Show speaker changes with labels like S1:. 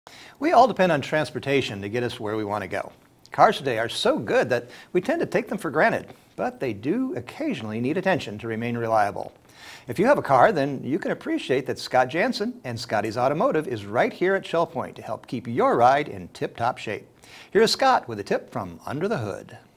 S1: We all depend on transportation to get us where we want to go. Cars today are so good that we tend to take them for granted, but they do occasionally need attention to remain reliable. If you have a car, then you can appreciate that Scott Jansen and Scotty's Automotive is right here at Shell Point to help keep your ride in tip-top shape. Here's Scott with a tip from under the hood.